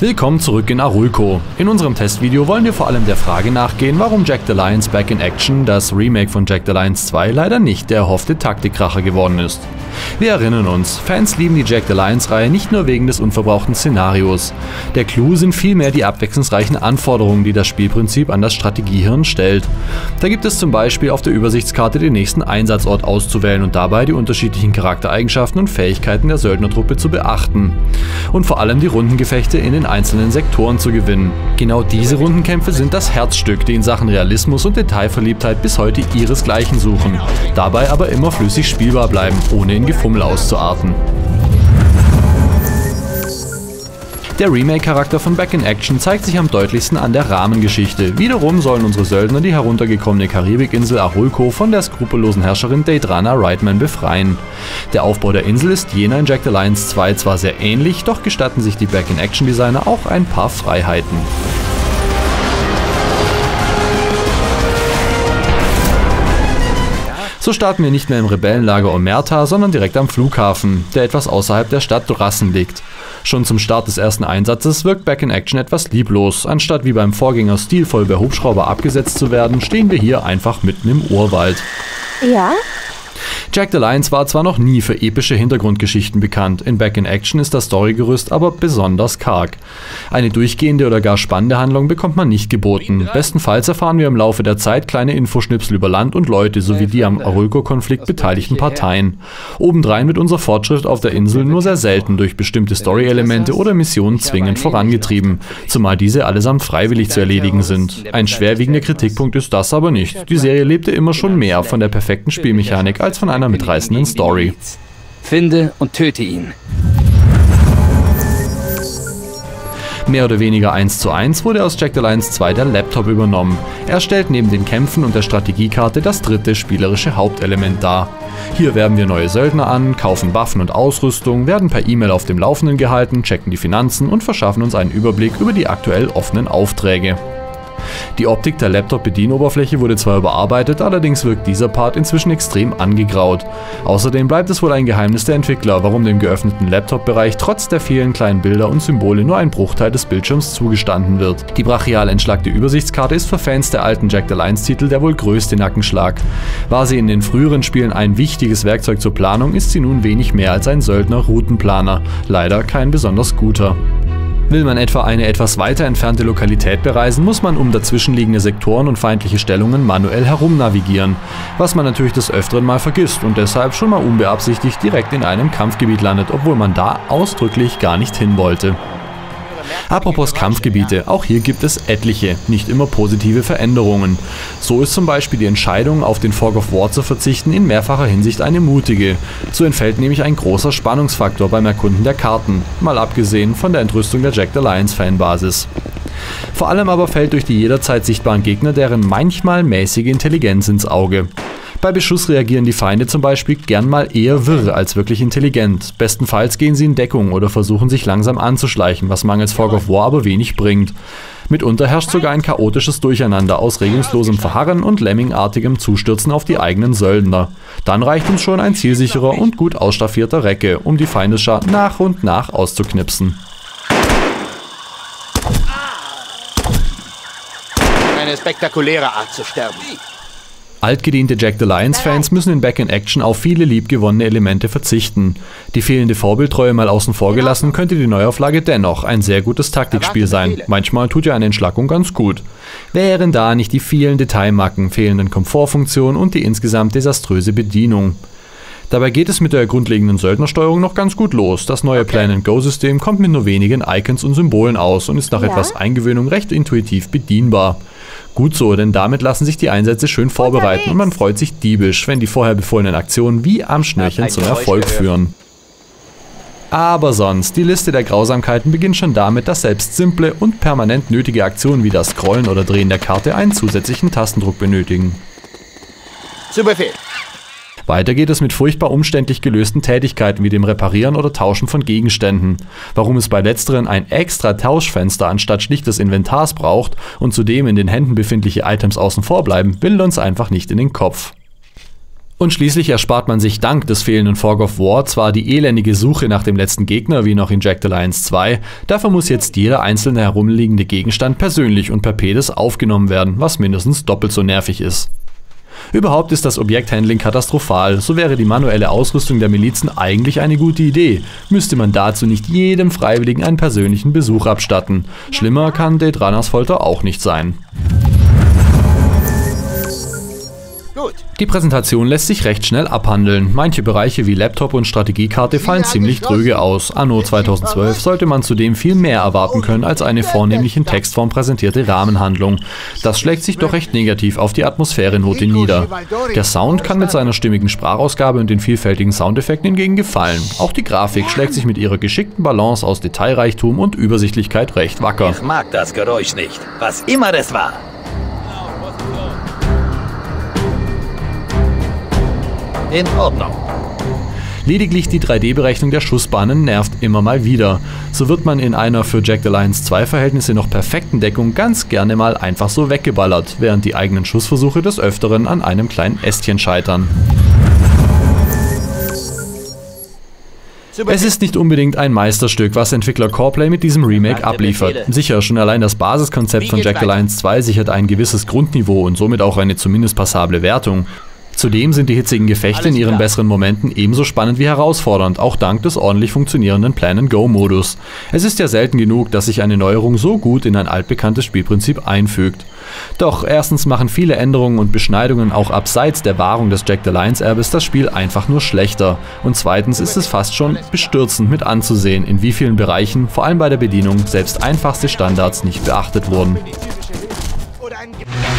Willkommen zurück in Arulco. In unserem Testvideo wollen wir vor allem der Frage nachgehen, warum Jagged Alliance Back in Action, das Remake von Jagged Alliance 2, leider nicht der erhoffte Taktikkracher geworden ist. Wir erinnern uns, Fans lieben die Jagged Alliance-Reihe nicht nur wegen des unverbrauchten Szenarios. Der Clou sind vielmehr die abwechslungsreichen Anforderungen, die das Spielprinzip an das Strategiehirn stellt. Da gibt es zum Beispiel auf der Übersichtskarte den nächsten Einsatzort auszuwählen und dabei die unterschiedlichen Charaktereigenschaften und Fähigkeiten der Söldnertruppe zu beachten. Und vor allem die Rundengefechte in den einzelnen Sektoren zu gewinnen. Genau diese Rundenkämpfe sind das Herzstück, die in Sachen Realismus und Detailverliebtheit bis heute ihresgleichen suchen, dabei aber immer flüssig spielbar bleiben, ohne in Gefummel auszuarten. Der Remake-Charakter von Back in Action zeigt sich am deutlichsten an der Rahmengeschichte. Wiederum sollen unsere Söldner die heruntergekommene Karibikinsel Arulco von der skrupellosen Herrscherin Deidrana Reitman befreien. Der Aufbau der Insel ist jener in Jagged Alliance 2 zwar sehr ähnlich, doch gestatten sich die Back in Action Designer auch ein paar Freiheiten. So starten wir nicht mehr im Rebellenlager Omerta, sondern direkt am Flughafen, der etwas außerhalb der Stadt Drassen liegt. Schon zum Start des ersten Einsatzes wirkt Back in Action etwas lieblos. Anstatt wie beim Vorgänger stilvoll per Hubschrauber abgesetzt zu werden, stehen wir hier einfach mitten im Urwald. Ja? Jagged Alliance war zwar noch nie für epische Hintergrundgeschichten bekannt, in Back in Action ist das Storygerüst aber besonders karg. Eine durchgehende oder gar spannende Handlung bekommt man nicht geboten. Bestenfalls erfahren wir im Laufe der Zeit kleine Infoschnipsel über Land und Leute sowie die am Arulco-Konflikt beteiligten Parteien. Obendrein wird unser Fortschritt auf der Insel nur sehr selten durch bestimmte Story-Elemente oder Missionen zwingend vorangetrieben, zumal diese allesamt freiwillig zu erledigen sind. Ein schwerwiegender Kritikpunkt ist das aber nicht. Die Serie lebte immer schon mehr von der perfekten Spielmechanik als von einer mitreißenden Story. Finde und töte ihn. Mehr oder weniger 1:1 wurde aus Jagged Alliance 2 der Laptop übernommen. Er stellt neben den Kämpfen und der Strategiekarte das dritte spielerische Hauptelement dar. Hier werben wir neue Söldner an, kaufen Waffen und Ausrüstung, werden per E-Mail auf dem Laufenden gehalten, checken die Finanzen und verschaffen uns einen Überblick über die aktuell offenen Aufträge. Die Optik der Laptop-Bedienoberfläche wurde zwar überarbeitet, allerdings wirkt dieser Part inzwischen extrem angegraut. Außerdem bleibt es wohl ein Geheimnis der Entwickler, warum dem geöffneten Laptop-Bereich trotz der vielen kleinen Bilder und Symbole nur ein Bruchteil des Bildschirms zugestanden wird. Die brachial entschlackte Übersichtskarte ist für Fans der alten Jagged Alliance-Titel der wohl größte Nackenschlag. War sie in den früheren Spielen ein wichtiges Werkzeug zur Planung, ist sie nun wenig mehr als ein Söldner-Routenplaner. Leider kein besonders guter. Will man etwa eine etwas weiter entfernte Lokalität bereisen, muss man um dazwischenliegende Sektoren und feindliche Stellungen manuell herumnavigieren, was man natürlich des Öfteren mal vergisst und deshalb schon mal unbeabsichtigt direkt in einem Kampfgebiet landet, obwohl man da ausdrücklich gar nicht hin wollte. Apropos Kampfgebiete, auch hier gibt es etliche, nicht immer positive Veränderungen. So ist zum Beispiel die Entscheidung, auf den Fog of War zu verzichten, in mehrfacher Hinsicht eine mutige. So entfällt nämlich ein großer Spannungsfaktor beim Erkunden der Karten, mal abgesehen von der Entrüstung der Jagged Alliance Fanbasis. Vor allem aber fällt durch die jederzeit sichtbaren Gegner deren manchmal mäßige Intelligenz ins Auge. Bei Beschuss reagieren die Feinde zum Beispiel gern mal eher wirr als wirklich intelligent. Bestenfalls gehen sie in Deckung oder versuchen sich langsam anzuschleichen, was mangels Fog of War aber wenig bringt. Mitunter herrscht sogar ein chaotisches Durcheinander aus regungslosem Verharren und lemmingartigem Zustürzen auf die eigenen Söldner. Dann reicht uns schon ein zielsicherer und gut ausstaffierter Recke, um die Feindesschar nach und nach auszuknipsen. Eine spektakuläre Art zu sterben. Altgediente Jagged Alliance-Fans müssen in Back in Action auf viele liebgewonnene Elemente verzichten. Die fehlende Vorbildtreue mal außen vor gelassen, könnte die Neuauflage dennoch ein sehr gutes Taktikspiel sein. Manchmal tut ja eine Entschlackung ganz gut. Wären da nicht die vielen Detailmacken, fehlenden Komfortfunktionen und die insgesamt desaströse Bedienung. Dabei geht es mit der grundlegenden Söldnersteuerung noch ganz gut los. Das neue Plan-and-Go-System kommt mit nur wenigen Icons und Symbolen aus und ist nach etwas Eingewöhnung recht intuitiv bedienbar. Gut so, denn damit lassen sich die Einsätze schön vorbereiten und man freut sich diebisch, wenn die vorher befohlenen Aktionen wie am Schnürchen zum Erfolg führen. Aber sonst, die Liste der Grausamkeiten beginnt schon damit, dass selbst simple und permanent nötige Aktionen wie das Scrollen oder Drehen der Karte einen zusätzlichen Tastendruck benötigen. Zu Befehl. Weiter geht es mit furchtbar umständlich gelösten Tätigkeiten wie dem Reparieren oder Tauschen von Gegenständen. Warum es bei letzteren ein extra Tauschfenster anstatt schlicht des Inventars braucht und zudem in den Händen befindliche Items außen vor bleiben, will uns einfach nicht in den Kopf. Und schließlich erspart man sich dank des fehlenden Fog of War zwar die elendige Suche nach dem letzten Gegner wie noch in Jagged Alliance 2, dafür muss jetzt jeder einzelne herumliegende Gegenstand persönlich und per PEDES aufgenommen werden, was mindestens doppelt so nervig ist. Überhaupt ist das Objekthandling katastrophal, so wäre die manuelle Ausrüstung der Milizen eigentlich eine gute Idee, müsste man dazu nicht jedem Freiwilligen einen persönlichen Besuch abstatten. Schlimmer kann Dead Runners Folter auch nicht sein. Die Präsentation lässt sich recht schnell abhandeln. Manche Bereiche wie Laptop und Strategiekarte fallen ziemlich dröge aus. Anno 2012 sollte man zudem viel mehr erwarten können als eine vornehmlich in Textform präsentierte Rahmenhandlung. Das schlägt sich doch recht negativ auf die Atmosphärenote nieder. Der Sound kann mit seiner stimmigen Sprachausgabe und den vielfältigen Soundeffekten hingegen gefallen. Auch die Grafik schlägt sich mit ihrer geschickten Balance aus Detailreichtum und Übersichtlichkeit recht wacker. Ich mag das Geräusch nicht, was immer das war. In Ordnung. Lediglich die 3D-Berechnung der Schussbahnen nervt immer mal wieder. So wird man in einer für Jagged Alliance 2 Verhältnisse noch perfekten Deckung ganz gerne mal einfach so weggeballert, während die eigenen Schussversuche des Öfteren an einem kleinen Ästchen scheitern. Es ist nicht unbedingt ein Meisterstück, was Entwickler Coreplay mit diesem Remake abliefert. Sicher, schon allein das Basiskonzept von Jagged Alliance 2 sichert ein gewisses Grundniveau und somit auch eine zumindest passable Wertung. Zudem sind die hitzigen Gefechte in ihren besseren Momenten ebenso spannend wie herausfordernd, auch dank des ordentlich funktionierenden Plan-and-Go-Modus. Es ist ja selten genug, dass sich eine Neuerung so gut in ein altbekanntes Spielprinzip einfügt. Doch erstens machen viele Änderungen und Beschneidungen auch abseits der Wahrung des Jagged Alliance Erbes das Spiel einfach nur schlechter. Und zweitens ist es fast schon bestürzend mit anzusehen, in wie vielen Bereichen, vor allem bei der Bedienung, selbst einfachste Standards nicht beachtet wurden.